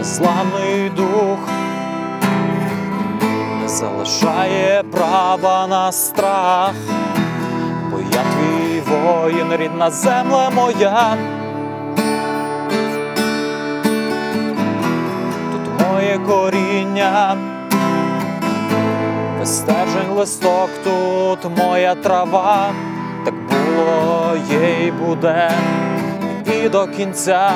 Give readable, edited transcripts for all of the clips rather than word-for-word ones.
незламний дух, не залишає права на страх, бо я твій воїн, рідна земля моя. Тут моє коріння, вистежень листок, тут моя трава. Так було, є й буде, і до кінця.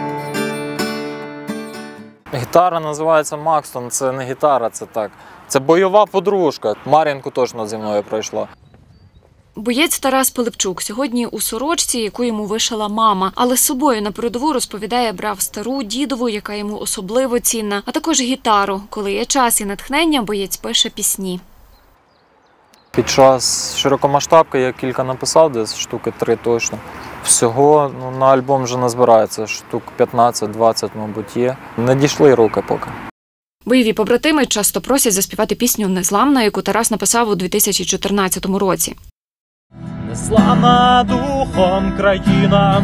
Гітара називається Макстон, це не гітара, це так. Це бойова подружка. Мар'їнку точно зі мною пройшла. Боєць Тарас Пилипчук сьогодні у сорочці, яку йому вишила мама. Але з собою на передову, розповідає, брав стару дідову, яка йому особливо цінна, а також гітару. Коли є час і натхнення, боєць пише пісні. Під час широкомасштабки я кілька написав, десь штуки 3 точно. Всього на альбом вже не збирається, штук 15-20, мабуть, є. Не дійшли руки поки. Бойові побратими часто просять заспівати пісню «Незламна», яку Тарас написав у 2014 році. Незламна духом країна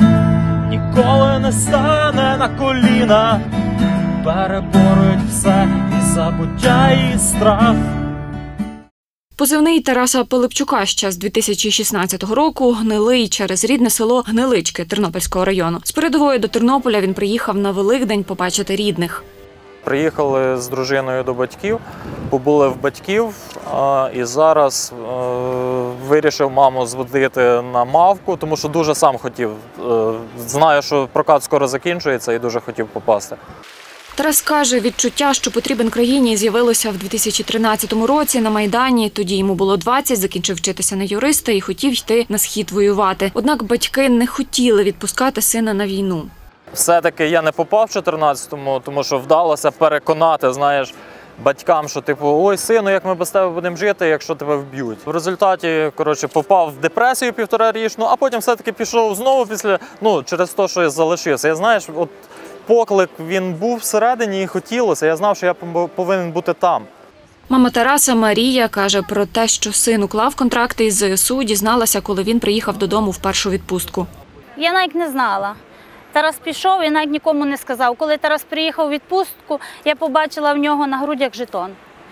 ніколи не стане на коліна, переборють все і забуття, і страх. Позивний Тараса Пилипчука ще з 2016 року – Гнилий, через рідне село Гнилички Тернопільського району. З передової до Тернополя він приїхав на Великдень побачити рідних. Приїхали з дружиною до батьків, побули в батьків і зараз вирішив маму зводити на Мавку, тому що дуже сам хотів. Знаю, що прокат скоро закінчується і дуже хотів попасти. Тарас каже, відчуття, що потрібен країні, з'явилося в 2013 році на Майдані. Тоді йому було 20, закінчив вчитися на юриста і хотів йти на схід воювати. Однак батьки не хотіли відпускати сина на війну. Все-таки я не попав в 14-му, тому що вдалося переконати, знаєш, батькам, що типу, ой, сину, як ми без тебе будемо жити, якщо тебе вб'ють. В результаті, коротше, попав в депресію 1,5-річну, а потім все-таки пішов знову через те, що я залишився. Я, знаєш, от поклик, він був всередині і хотілося, я знав, що я повинен бути там. Мама Тараса Марія каже про те, що син уклав контракти із ЗСУ, дізналася, коли він приїхав додому в першу відпустку. Я навіть не знала. Тарас пішов і навіть нікому не сказав. Коли Тарас приїхав у відпустку, я побачила в нього на грудях жетон.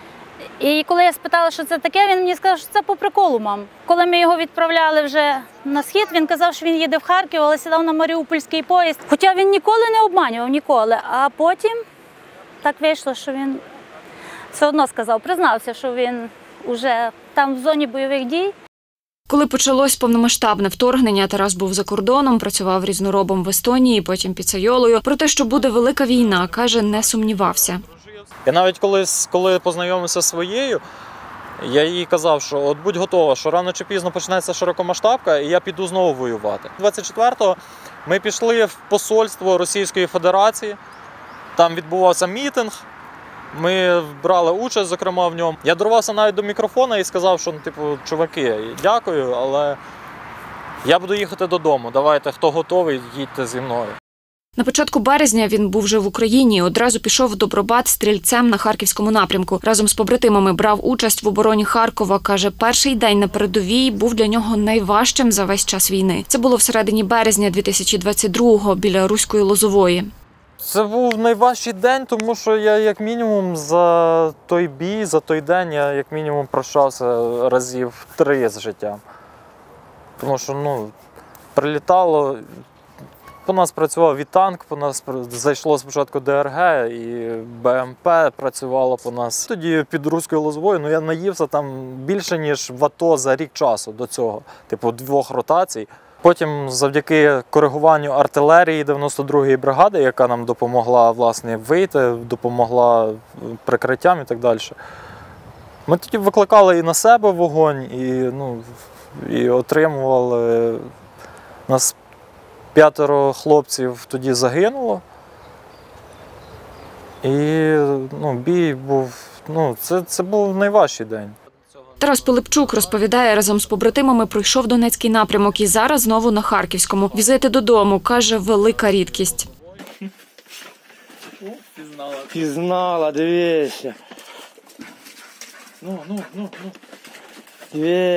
І коли я спитала, що це таке, він мені сказав, що це по приколу, мам. Коли ми його відправляли вже на схід, він казав, що він їде в Харків, але сідав на маріупольський поїзд. Хоча він ніколи не обманював, ніколи. А потім так вийшло, що він все одно сказав, признався, що він вже там в зоні бойових дій. Коли почалось повномасштабне вторгнення, Тарас був за кордоном, працював різноробом в Естонії, потім піцайолою. Про те, що буде велика війна, каже, не сумнівався. Я навіть коли познайомився зі своєю, я їй казав, що от будь готова, що рано чи пізно почнеться широкомасштабка, і я піду знову воювати. 24-го ми пішли в посольство Російської Федерації, там відбувався мітинг, ми брали участь, зокрема, в ньому. Я дорвався навіть до мікрофона і сказав, що, чуваки, дякую, але я буду їхати додому, давайте, хто готовий, їдьте зі мною. На початку березня він був вже в Україні, одразу пішов в Добробат стрільцем на Харківському напрямку. Разом з побратимами брав участь в обороні Харкова. Каже, перший день на передовій був для нього найважчим за весь час війни. Це було всередині березня 2022-го біля Руської Лозової. Це був найважчий день, тому що я як мінімум за той бій, за той день, я як мінімум прощався разів 3 з життям. Тому що, прилітало, по нас працював і танк, по нас зайшло спочатку ДРГ і БМП працювало по нас. Тоді під Руською Лозовою, я наївся там більше, ніж в АТО за рік часу до цього, 2 ротацій. Потім завдяки коригуванню артилерії 92-ї бригади, яка нам допомогла, власне, вийти, допомогла прикриттям і так далі. Ми тоді викликали і на себе вогонь, і отримували. У нас 5 хлопців тоді загинуло. І бій був, це був найважчий день. Тарас Пилипчук розповідає, разом з побратимами пройшов Донецький напрямок і зараз знову на Харківському. Візити додому, каже, велика рідкість. Пізнала, дивися.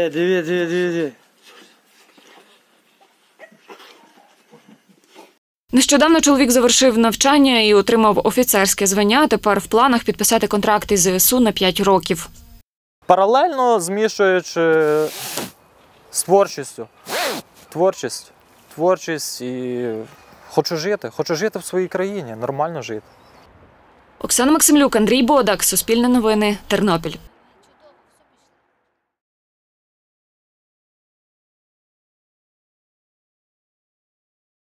Диви. Нещодавно чоловік завершив навчання і отримав офіцерське звання. Тепер в планах підписати контракт із ЗСУ на 5 років. Паралельно змішуючи з творчістю. Творчість і хочу жити в своїй країні, нормально жити. Оксана Максимлюк, Андрій Бодак, Суспільне новини, Тернопіль.